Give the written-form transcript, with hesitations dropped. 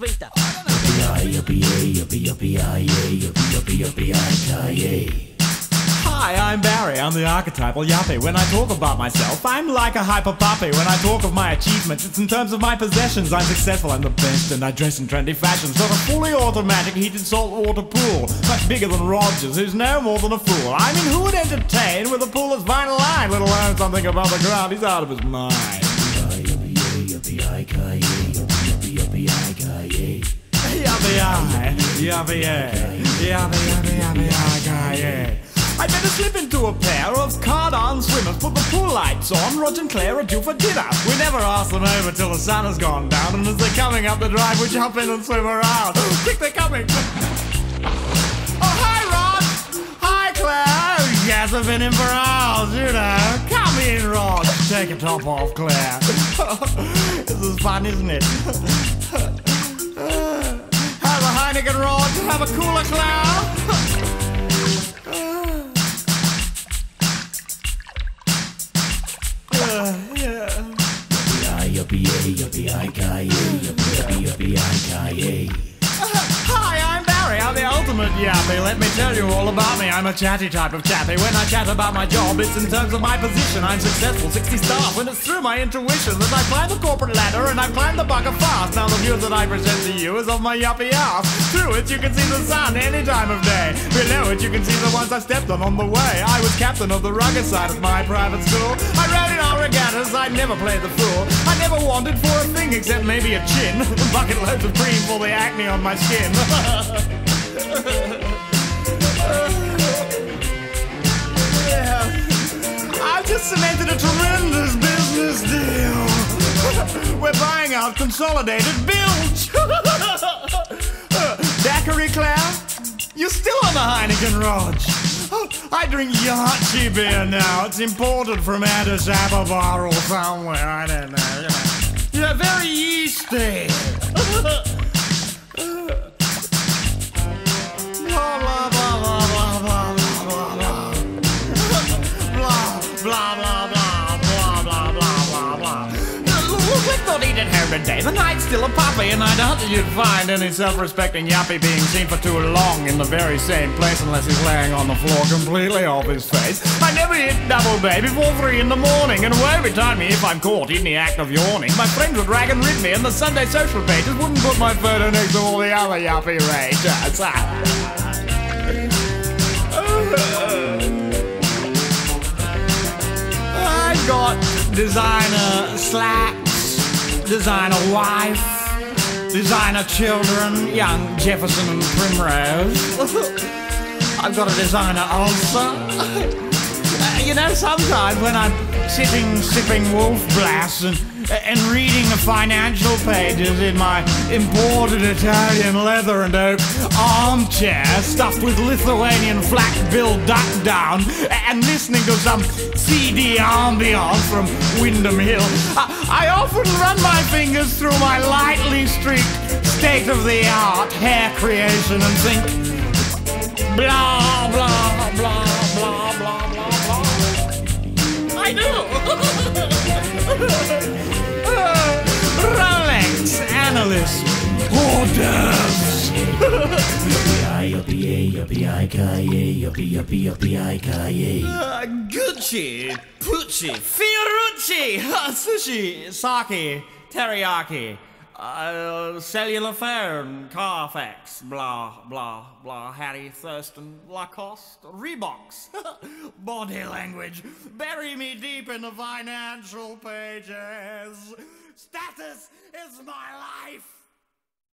Feita. Hi, I'm Barry, I'm the archetypal yuppie. When I talk about myself, I'm like a hyper puppy. When I talk of my achievements, it's in terms of my possessions. I'm successful, I'm the best, and I dress in trendy fashions. Got a fully automatic heated saltwater pool, much bigger than Rogers, who's no more than a fool. I mean, who would entertain with a pool that's vinyl lined, let alone something above the ground? He's out of his mind. I better slip into a pair of card-on swimmers, put the pool lights on, Rog and Claire are due for dinner. We never ask them over till the sun has gone down, and as they're coming up the drive, we jump in and swim around. Oh, quick, they're coming! Oh, hi, Rog! Hi, Claire! Oh, yes, I've been in for hours, you know. Come in, Rog. Take your top off, Claire. This is fun, isn't it? Have a Heineken, Rog. Have a cooler, Claire. Hi, I'm Barry, I'm the ultimate yuppie. Let me tell you all about me. I'm a chatty type of chappy. When I chat about my job, it's in terms of my position. I'm successful, 60 staff, and it's through my intuition that I climb the corporate ladder and I've climbed the bugger fast. Now the view that I present to you is of my yuppie ass. Through it you can see the sun any time of day. Below it you can see the ones I stepped on the way. I was captain of the rugged side of my private school. I rode in all regattas, I never played the fool. I never wanted for a thing except maybe a chin. Bucket loads of cream for the acne on my skin. I've just cemented a tremendous business deal. We're buying out Consolidated Bilge. Daiquiri, Claire? You're still on the Heineken, Rog. I drink Yachi beer now. It's imported from Addis Ababa or somewhere. I don't know. Yeah, very yeasty. Blah, blah, blah, blah, blah, blah, blah, blah. Blah, blah, blah, blah, blah, blah, blah, blah. Look, let's not eat at home today. The night's still a puppy, and I doubt that you'd find any self-respecting yuppie being seen for too long in the very same place unless he's laying on the floor completely off his face. I never hit double bay before 3 in the morning, and woe betide me if I'm caught in the act of yawning. My friends would rag and rid me, and the Sunday social pages wouldn't put my photo next to all the other yuppie rages. I've got designer slacks, designer wife, designer children, young Jefferson and Primrose. I've got a designer ulcer. You know, sometimes when I'm sitting sipping Wolf Blass and reading the financial pages in my imported Italian leather and oak armchair stuffed with Lithuanian flak-billed duck down and listening to some CD ambiance from Windham Hill, I often run my fingers through my lightly streaked state-of-the-art hair creation and think, blah, blah, blah, blah, blah, blah, blah. I do! Rolex analyst hors d'oeuvres. Gucci, Pucci, Fiorucci, sushi, sake, teriyaki, cellular phone, Carfax, blah, blah, blah, Harry Thurston, Lacoste, Reeboks, body language, bury me deep in the financial pages. Status is my life.